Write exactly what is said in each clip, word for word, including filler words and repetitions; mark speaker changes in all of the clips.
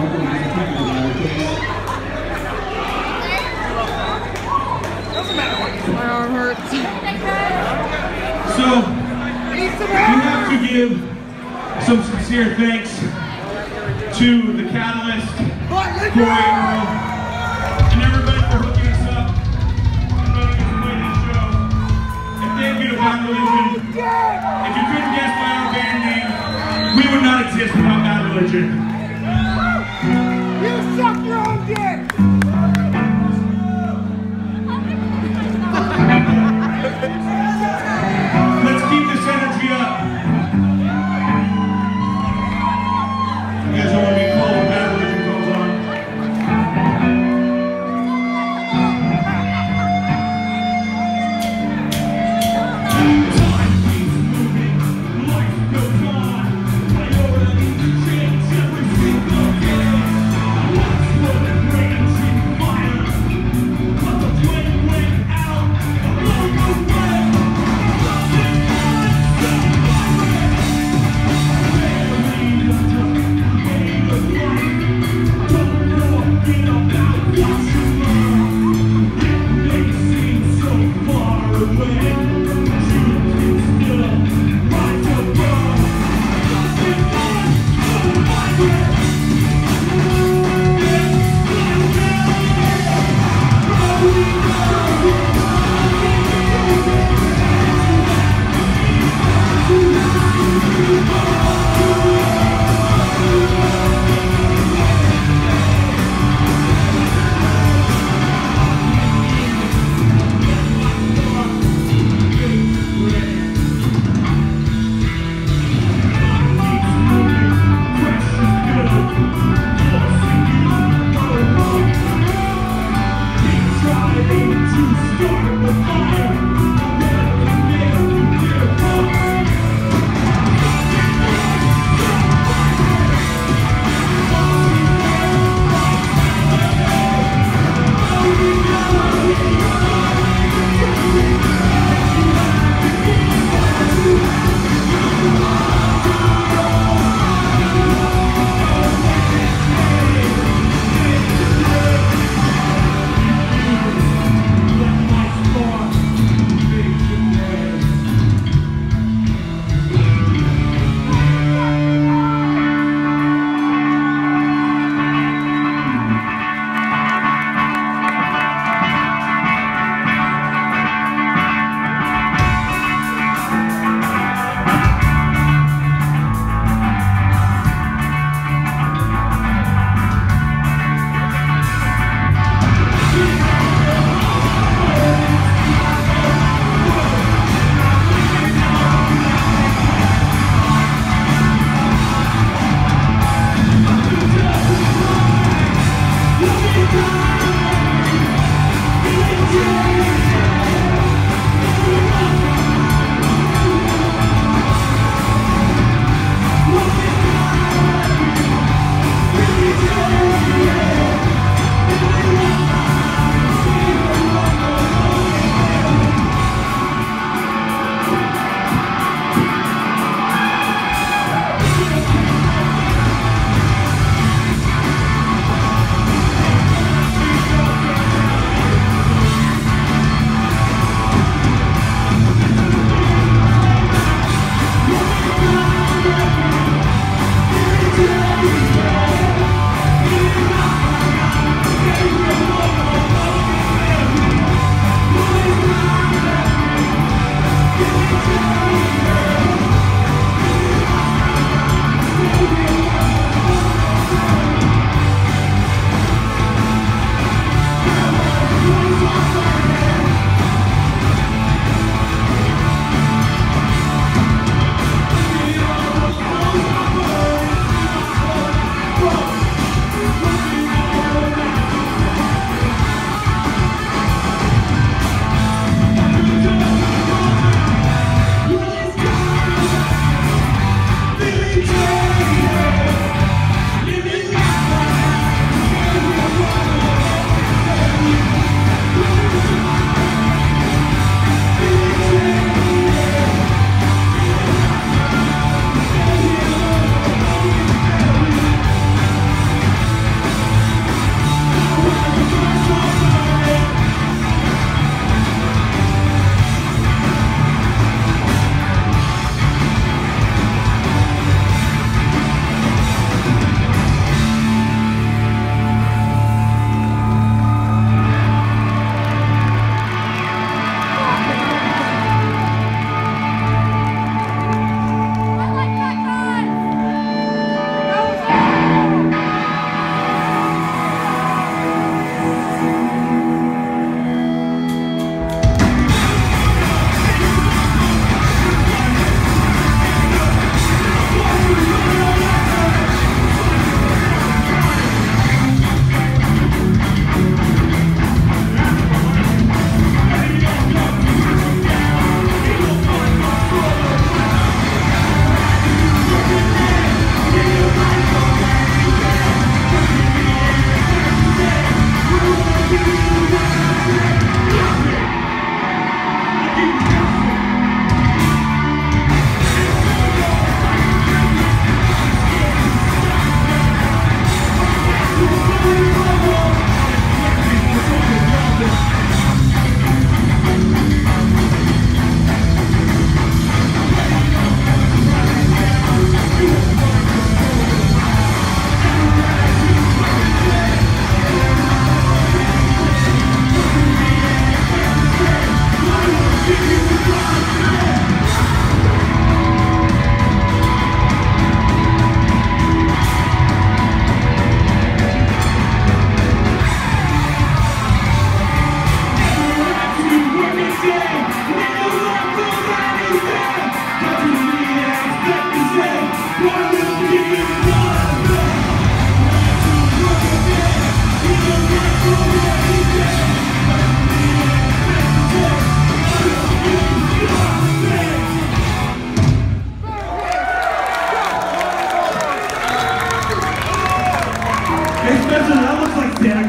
Speaker 1: My arm hurts.
Speaker 2: So, we have to give some sincere thanks to the Catalyst, Corey, and everybody for hooking us up and letting us play this show. And thank you to Bad Religion. If you couldn't guess by our band name, we would not exist without Bad Religion.
Speaker 3: You suck your own dick!
Speaker 2: Let's keep this energy up. You guys don't want to be cold when Bad Religion goes on. Time keeps moving, life goes on. I know that I need to change every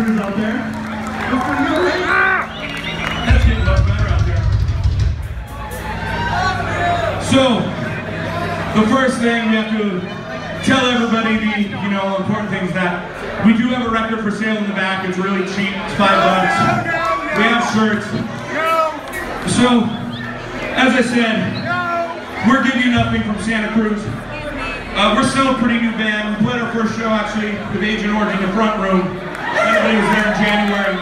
Speaker 2: Cruz out there. That's pretty good, right? That's getting much better out there. So, the first thing we have to tell everybody the, you know, important things that we do have a record for sale in the back. It's really cheap. It's five bucks. We have shirts. So, as I said, we're giving you nothing from Santa Cruz. Uh, we're still a pretty new band. We played our first show actually with Agent Orange in the front room. Everybody was there in January.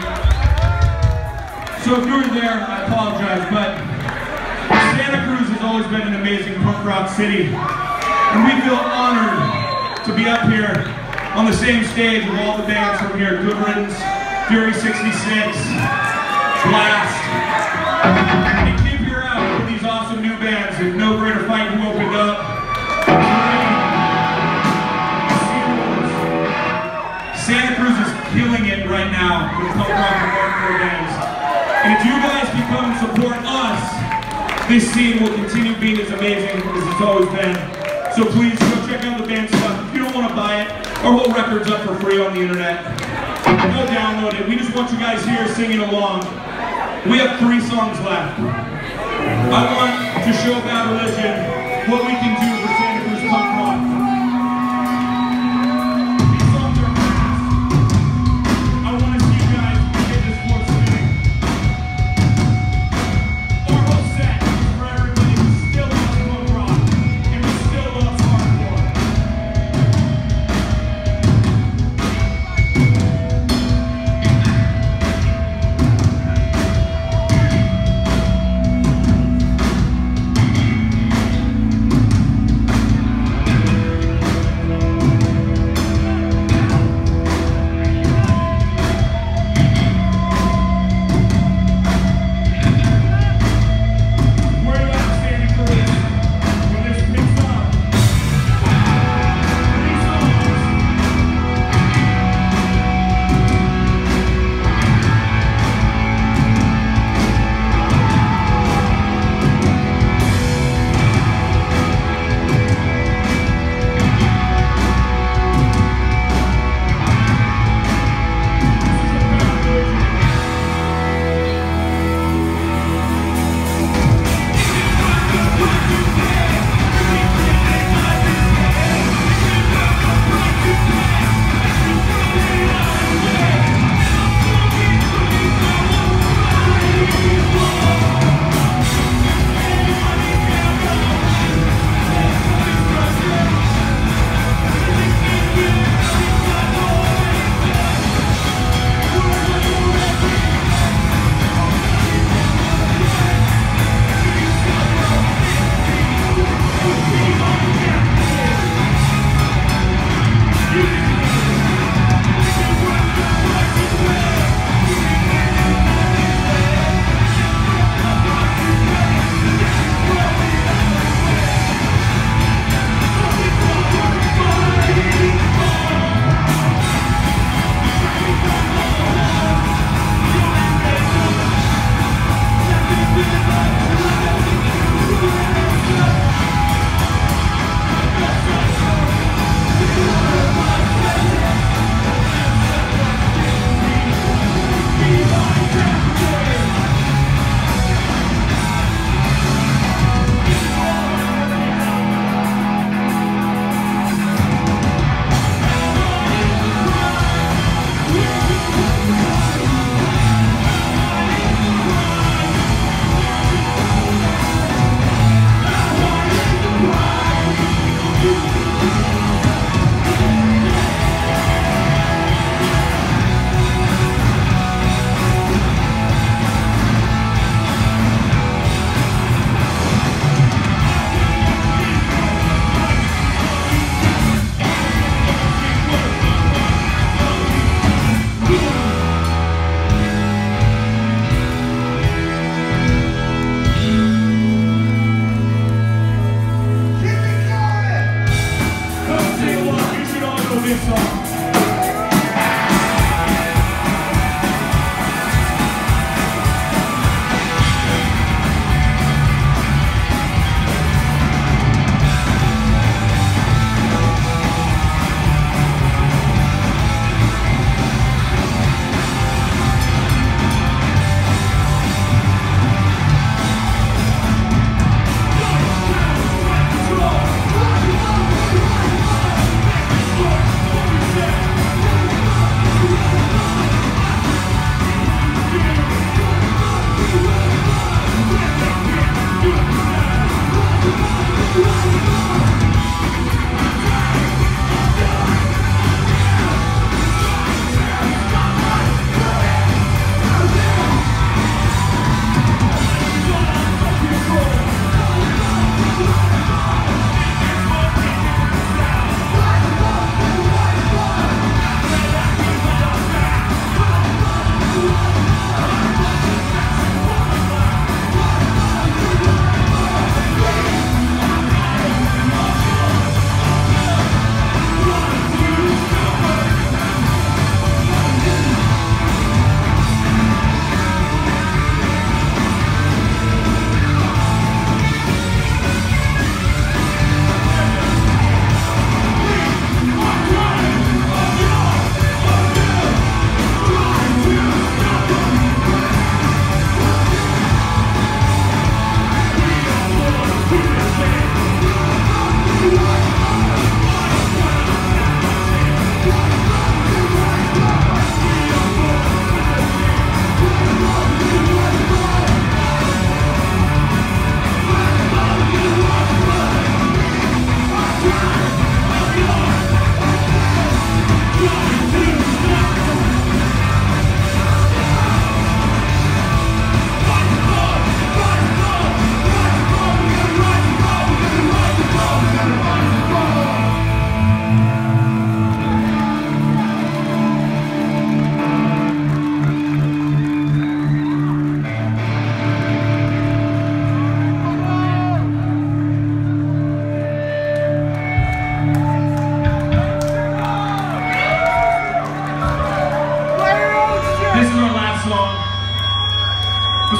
Speaker 2: So if you were there, I apologize, but Santa Cruz has always been an amazing punk rock city. And we feel honored to be up here on the same stage with all the bands from here. Good Riddance, Fury sixty-six, Blast. And keep your out for these awesome new bands. There's no greater fight who opened up. Santa Cruz is killing it right now with punk rock and hardcore bands. And if you guys become and support us, this scene will continue being as amazing as it's always been. So please go check out the band stuff. If you don't want to buy it, our whole record's up for free on the internet. Go download it. We just want you guys here singing along. We have three songs left. I want to show Bad Religion what we can do for Santa Cruz punk rock. These songs are fast. I want to see you guys get this floor spinning. Our whole set is for everybody who still loves punk rock and who still loves hardcore.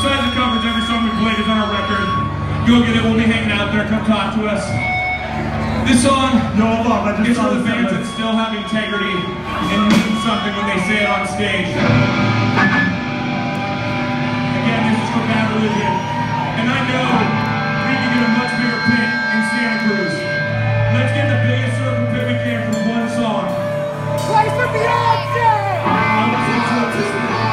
Speaker 2: besides the coverage, every song we played is on our record. Go get it, we'll be hanging out there, come talk to us. This song
Speaker 3: Yo, hold on, I just
Speaker 2: is
Speaker 3: saw
Speaker 2: for the
Speaker 3: this
Speaker 2: fans
Speaker 3: set
Speaker 2: that still have integrity and mean something when they say it on stage. Again, this is for Bad Religion. And I know we can get a much bigger pit in Santa Cruz. Let's get the biggest circle pit we can for one song.
Speaker 1: Play for Beyonce!
Speaker 2: I want to listen to this.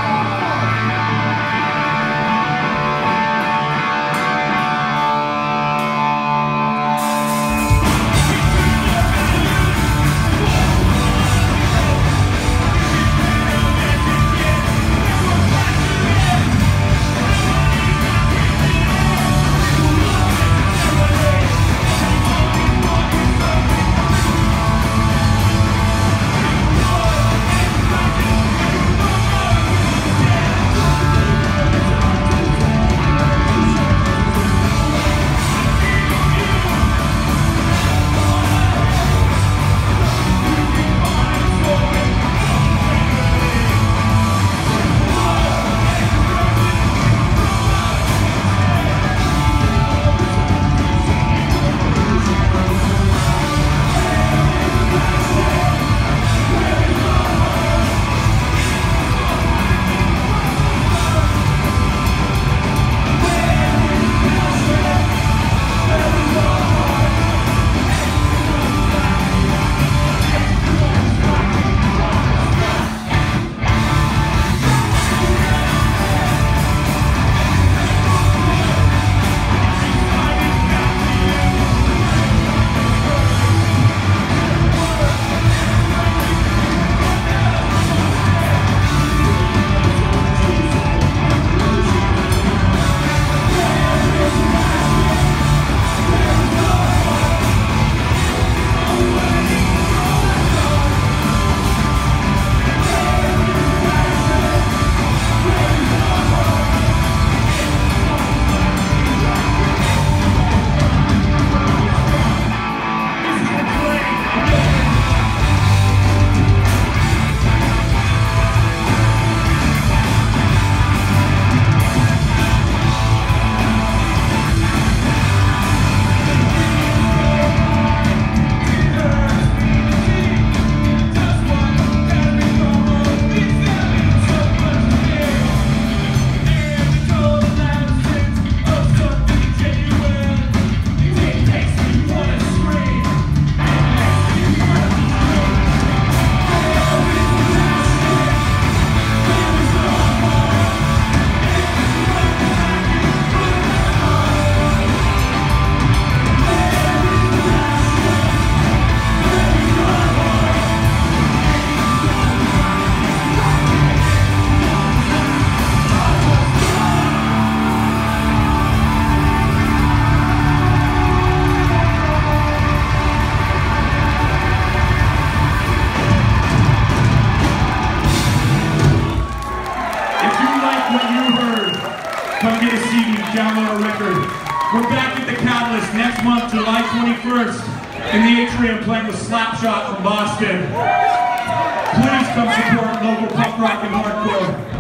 Speaker 2: Come get a C D, download a record. We're back at the Catalyst next month, July twenty-first, in the atrium playing with Slapshot from Boston. Please come support local punk rock and hardcore.